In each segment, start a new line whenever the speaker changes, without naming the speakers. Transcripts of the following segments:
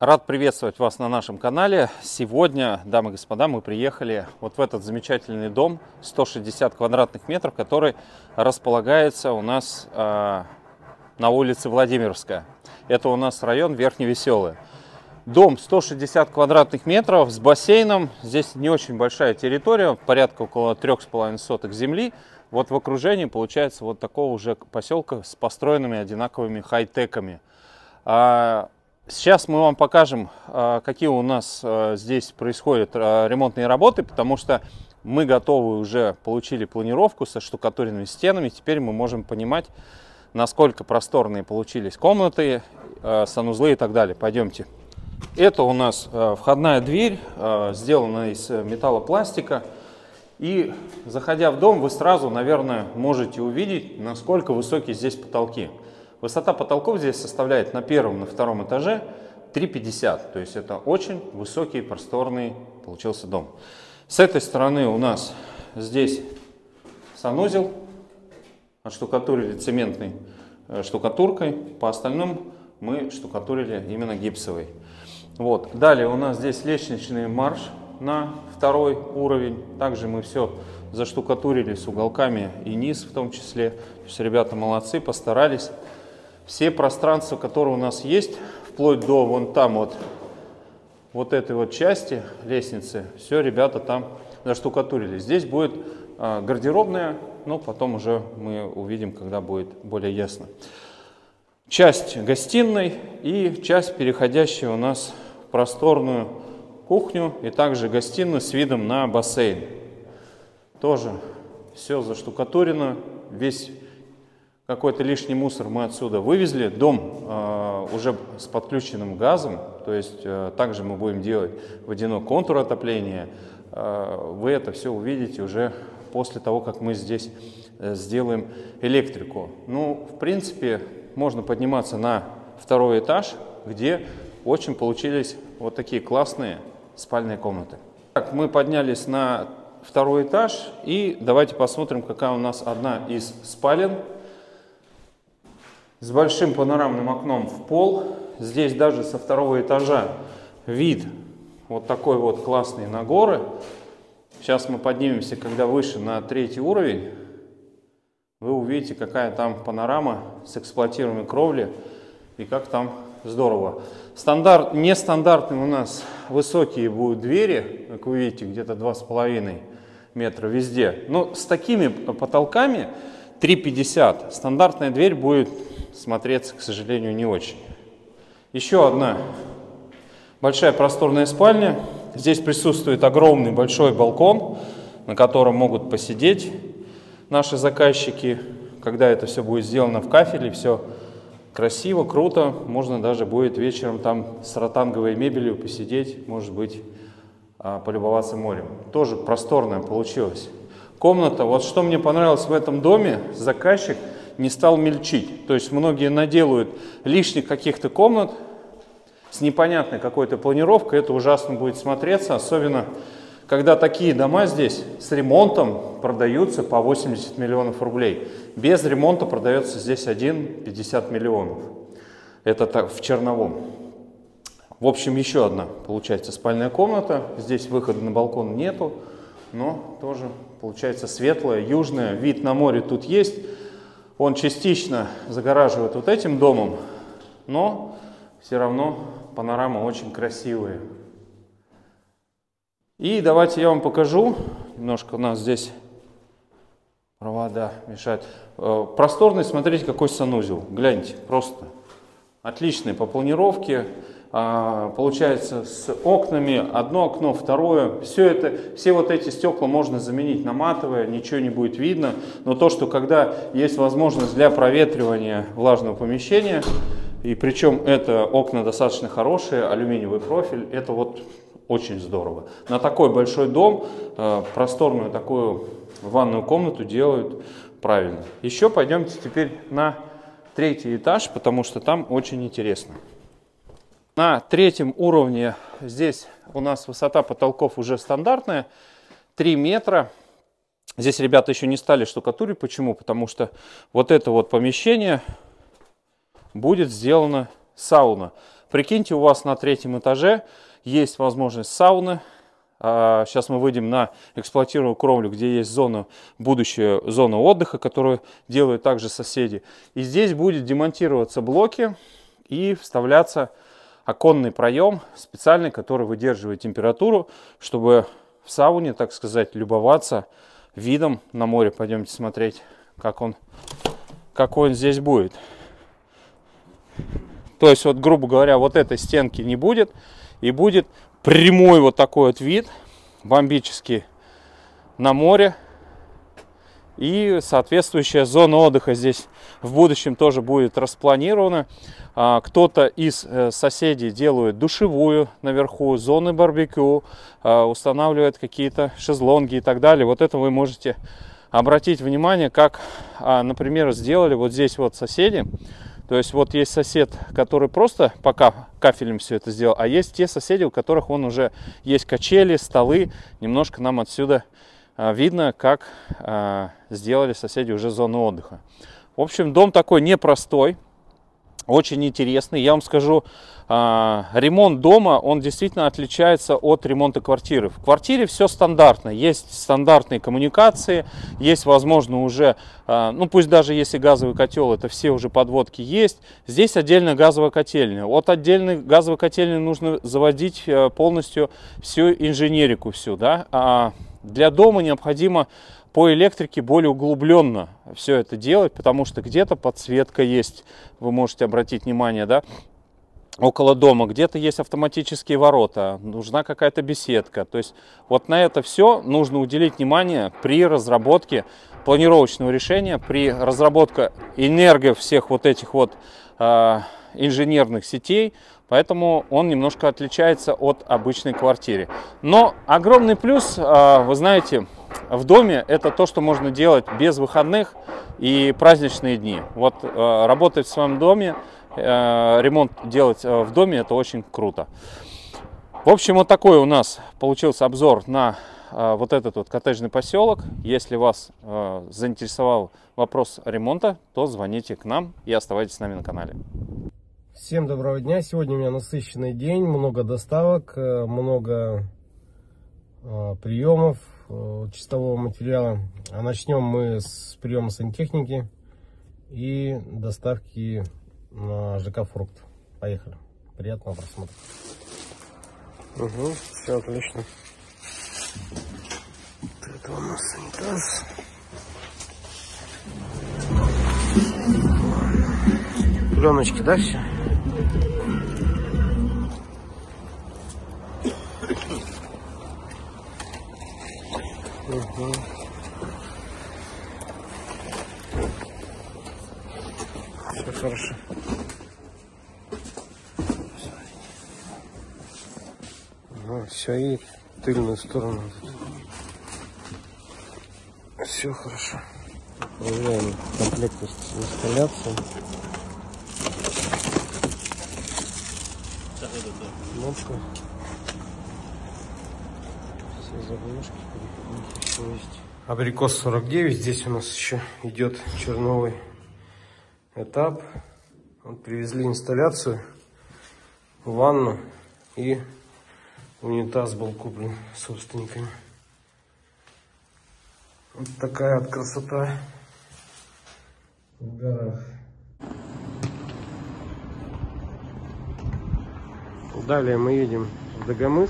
Рад приветствовать вас на нашем канале. Сегодня, дамы и господа, мы приехали вот в этот замечательный дом 160 квадратных метров, который располагается у нас на улице Владимирская. Это у нас район Верхневеселый. Дом 160 квадратных метров с бассейном. Здесь не очень большая территория, порядка около 3,5 соток земли. Вот в окружении получается вот такого уже поселка с построенными одинаковыми хай-теками. Сейчас мы вам покажем, какие у нас здесь происходят ремонтные работы, потому что мы готовы, уже получили планировку со штукатуренными стенами. Теперь мы можем понимать, насколько просторные получились комнаты, санузлы и так далее. Пойдемте. Это у нас входная дверь, сделана из металлопластика. И заходя в дом, вы сразу, наверное, можете увидеть, насколько высокие здесь потолки. Высота потолков здесь составляет на первом, на втором этаже 3,50. То есть это очень высокий, просторный получился дом. С этой стороны у нас здесь санузел. Отштукатурили цементной штукатуркой. По остальным мы штукатурили именно гипсовой. Вот. Далее у нас здесь лестничный марш на второй уровень. Также мы все заштукатурили с уголками и низ в том числе. То есть ребята молодцы, постарались. Все пространства, которые у нас есть, вплоть до вон там вот этой вот части лестницы, все ребята там заштукатурили. Здесь будет гардеробная, но потом уже мы увидим, когда будет более ясно. Часть гостиной и часть, переходящая у нас в просторную кухню и также гостиную с видом на бассейн. Тоже все заштукатурено, весь какой-то лишний мусор мы отсюда вывезли. Дом уже с подключенным газом, то есть также мы будем делать водяной контур отопления. Вы это все увидите уже после того, как мы здесь сделаем электрику. Ну, в принципе, можно подниматься на второй этаж, где очень получились вот такие классные спальные комнаты. Так, мы поднялись на второй этаж и давайте посмотрим, какая у нас одна из спален. С большим панорамным окном в пол. Здесь даже со второго этажа вид вот такой вот классный на горы. Сейчас мы поднимемся, когда выше, на третий уровень. Вы увидите, какая там панорама с эксплуатируемой кровли и как там здорово. Нестандартные у нас высокие будут двери, как вы видите, где-то 2,5 метра везде. Но с такими потолками 3,50 стандартная дверь будет смотреться, к сожалению, не очень. Еще одна большая просторная спальня. Здесь присутствует огромный большой балкон, на котором могут посидеть наши заказчики. Когда это все будет сделано в кафеле, все красиво, круто. Можно даже будет вечером там с ротанговой мебелью посидеть, может быть, полюбоваться морем. Тоже просторная получилась комната. Вот что мне понравилось в этом доме, заказчик не стал мельчить. То есть многие наделают лишних каких-то комнат с непонятной какой-то планировкой. Это ужасно будет смотреться, особенно когда такие дома здесь с ремонтом продаются по 80 миллионов рублей. Без ремонта продается здесь 50 миллионов. Это так, в Черновом. В общем, еще одна получается спальная комната. Здесь выхода на балкон нету, но тоже получается светлая, южная. Вид на море тут есть. Он частично загораживает вот этим домом, но все равно панорама очень красивая. И давайте я вам покажу. Немножко у нас здесь провода мешают. Просторный, смотрите, какой санузел. Гляньте, просто отличный по планировке. Получается с окнами, одно окно, второе. Все вот эти стекла можно заменить на матовые, ничего не будет видно. Но то, что когда есть возможность для проветривания влажного помещения, и причем это окна достаточно хорошие, алюминиевый профиль, это вот очень здорово. На такой большой дом просторную такую ванную комнату делают правильно. Еще пойдемте теперь на третий этаж, потому что там очень интересно. На третьем уровне здесь у нас высота потолков уже стандартная, 3 метра. Здесь ребята еще не стали штукатурить. Почему? Потому что вот это вот помещение будет сделано сауна. Прикиньте, у вас на 3-м этаже есть возможность сауны. Сейчас мы выйдем на эксплуатируемую кровлю, где есть зона, будущая зона отдыха, которую делают также соседи. И здесь будет демонтироваться блоки и вставляться оконный проем специальный, который выдерживает температуру, чтобы в сауне, так сказать, любоваться видом на море. Пойдемте смотреть, какой он здесь будет. То есть, вот, грубо говоря, вот этой стенки не будет, и будет прямой вот такой вот вид, бомбический, на море. И соответствующая зона отдыха здесь в будущем тоже будет распланирована. Кто-то из соседей делает душевую наверху, зоны барбекю, устанавливает какие-то шезлонги и так далее. Вот это вы можете обратить внимание, как, например, сделали вот здесь вот соседи. То есть вот есть сосед, который просто пока кафелем все это сделал, а есть те соседи, у которых он уже есть качели, столы. Немножко нам отсюда видно, как сделали соседи уже зону отдыха. В общем, дом такой непростой, очень интересный. Я вам скажу, ремонт дома, он действительно отличается от ремонта квартиры. В квартире все стандартно. Есть стандартные коммуникации, есть, возможно, уже, ну пусть даже если газовый котел, это все уже подводки есть. Здесь отдельно газовая котельная. От отдельной газовой котельной нужно заводить полностью всю инженерику всю, да. Для дома необходимо по электрике более углубленно все это делать, потому что где-то подсветка есть, вы можете обратить внимание, да, около дома, где-то есть автоматические ворота, нужна какая-то беседка. То есть вот на это все нужно уделить внимание при разработке планировочного решения, при разработке всех вот этих вот инженерных сетей. Поэтому он немножко отличается от обычной квартиры. Но огромный плюс, вы знаете, в доме это то, что можно делать без выходных и праздничные дни. Вот работать в своем доме, ремонт делать в доме, это очень круто. В общем, вот такой у нас получился обзор на вот этот вот коттеджный поселок. Если вас заинтересовал вопрос ремонта, то звоните к нам и оставайтесь с нами на канале.
Всем доброго дня! Сегодня у меня насыщенный день, много доставок, много приемов чистового материала. А начнем мы с приема сантехники и доставки на ЖК Фрукт. Поехали! Приятного просмотра! Все отлично. Вот это у нас унитаз. Пленочки, да, все? Все хорошо. Все, и тыльную сторону. Все хорошо. Проверяем комплектность инсталляции. Кнопка. Все заглушки, все есть. Абрикос 49. Здесь у нас еще идет черновый этап. Вот привезли инсталляцию, ванну, и унитаз был куплен собственниками. Вот такая вот красота в горах. Далее мы едем в Дагомыс.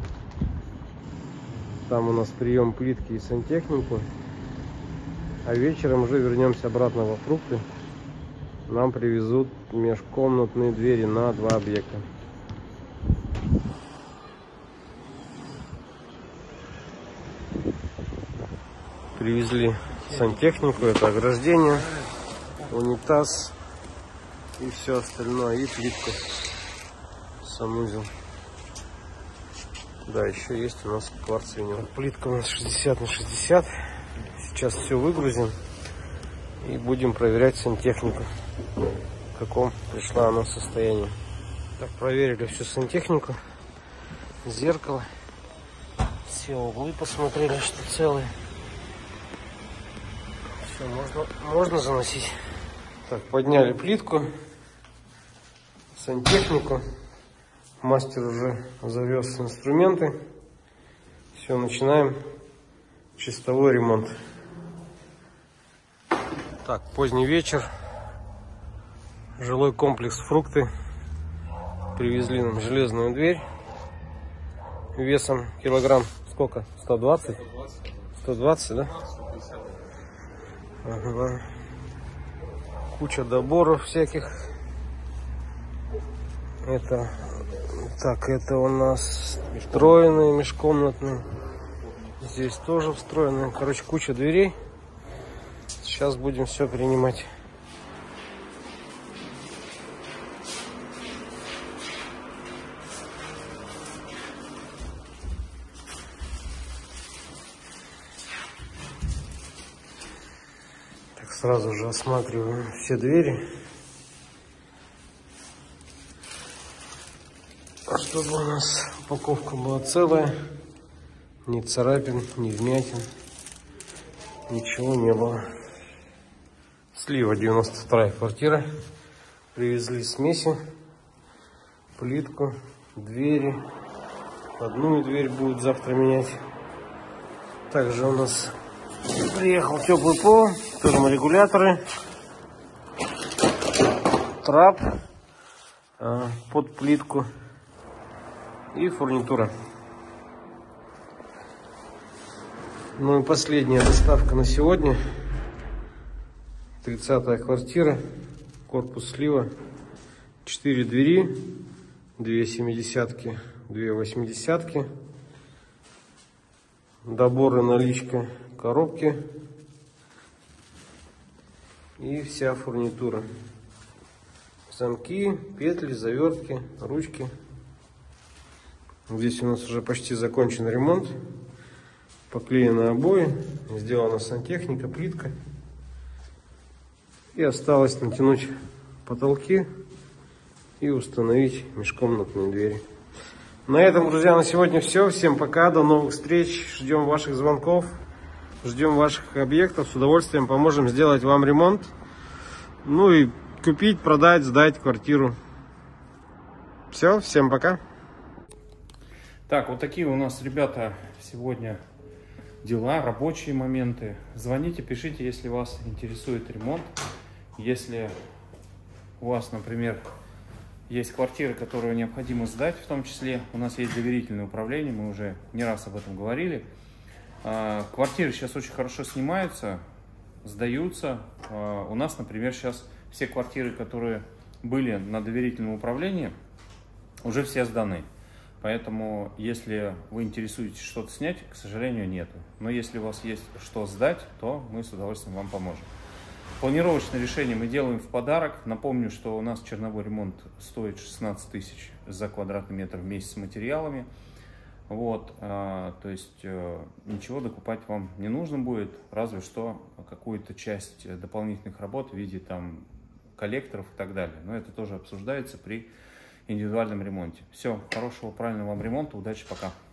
Там у нас прием плитки и сантехнику. А вечером уже вернемся обратно во Фрукты. Нам привезут межкомнатные двери на 2 объекта. Привезли сантехнику, это ограждение, унитаз и все остальное, и плитку, санузел. Да, еще есть у нас кварцевый. Плитка у нас 60 на 60. Сейчас все выгрузим и будем проверять сантехнику, в каком пришла она состоянии. Так, проверили всю сантехнику, зеркало, все углы посмотрели, что целые. Все, можно заносить. Так, подняли плитку, сантехнику, Мастер уже завез инструменты. Все, начинаем чистовой ремонт. Так, поздний вечер. Жилой комплекс «Фрукты». Привезли нам железную дверь. Весом килограмм сколько? 120? 120, да? Ага. Куча доборов всяких. Это у нас встроенные, межкомнатные. Здесь тоже встроенные. Короче, куча дверей. Сейчас будем все принимать. Так, сразу же осматриваем все двери. Чтобы у нас упаковка была целая, ни царапин, ни вмятин, ничего не было. Слива, 92-я квартира. Привезли смеси, плитку, двери. Одну дверь будет завтра менять. Также у нас приехал теплый пол, терморегуляторы, трап под плитку и фурнитура. Ну и последняя доставка на сегодня. 30-я квартира, корпус слива, 4 двери, 2 70-ки, 2 80-ки, доборы, наличка, коробки и вся фурнитура. Замки, петли, завертки, ручки. Здесь у нас уже почти закончен ремонт. Поклеены обои, сделана сантехника, плитка. И осталось натянуть потолки и установить межкомнатные двери. На этом, друзья, на сегодня все. Всем пока, до новых встреч. Ждем ваших звонков, ждем ваших объектов. С удовольствием поможем сделать вам ремонт. Ну и купить, продать, сдать квартиру. Все, всем пока.
Так, вот такие у нас, ребята, сегодня дела, рабочие моменты. Звоните, пишите, если вас интересует ремонт. Если у вас, например, есть квартиры, которые необходимо сдать, в том числе у нас есть доверительное управление, мы уже не раз об этом говорили. Квартиры сейчас очень хорошо снимаются, сдаются. У нас, например, сейчас все квартиры, которые были на доверительном управлении, уже все сданы. Поэтому, если вы интересуетесь что-то снять, к сожалению, нету. Но если у вас есть что сдать, то мы с удовольствием вам поможем. Планировочное решение мы делаем в подарок. Напомню, что у нас черновой ремонт стоит 16 тысяч за квадратный метр вместе с материалами. Вот, то есть ничего докупать вам не нужно будет, разве что какую-то часть дополнительных работ в виде там коллекторов и так далее. Но это тоже обсуждается при индивидуальном ремонте. Все, хорошего, правильного вам ремонта, удачи, пока.